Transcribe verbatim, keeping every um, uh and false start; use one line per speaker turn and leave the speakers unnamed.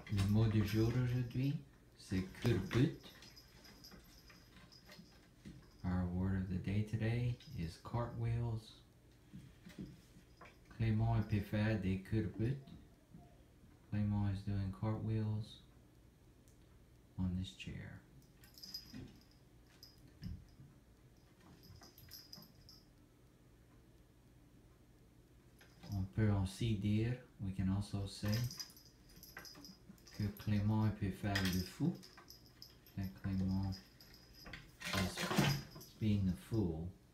Le mot du jour aujourd'hui, c'est culbute. Our word of the day today is cartwheels. Clément peut faire des culbutes. Clément is doing cartwheels on this chair. On peut aussi dire, we can also say, que Clément peut faire le fou. That Clément is being the fool.